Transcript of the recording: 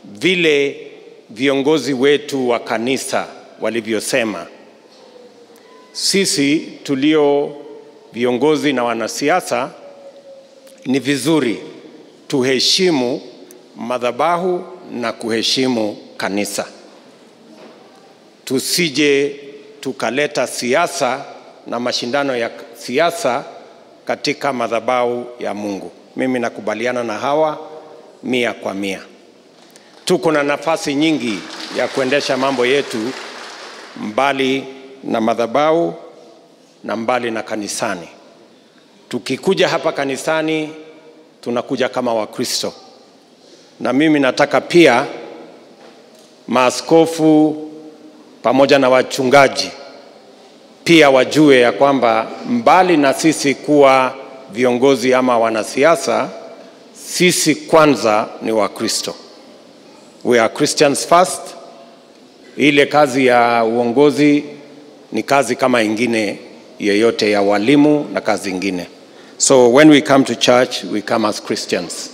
vile viongozi wetu wa kanisa walivyosema, sisi tulio viongozi na wanasiasa ni vizuri tuheshimu madhabahu na kuheshimu kanisa. Tusije tukaleta siasa na mashindano ya siasa katika madhabahu ya Mungu. Mimi nakubaliana na hawa 100%. Tuko na nafasi nyingi ya kuendesha mambo yetu mbali na madhabahu na mbali na kanisani. Tukikuja hapa kanisani, tunakuja kama Wakristo. Na mimi nataka pia maaskofu pamoja na wachungaji pia wajue ya kwamba mbali na sisi kuwa viongozi ama wanasiasa, sisi kwanza ni Wakristo. We are Christians first. Ile kazi ya uongozi ni kazi kama ingine yeyote ya walimu na kazi ingine. So when we come to church, we come as Christians.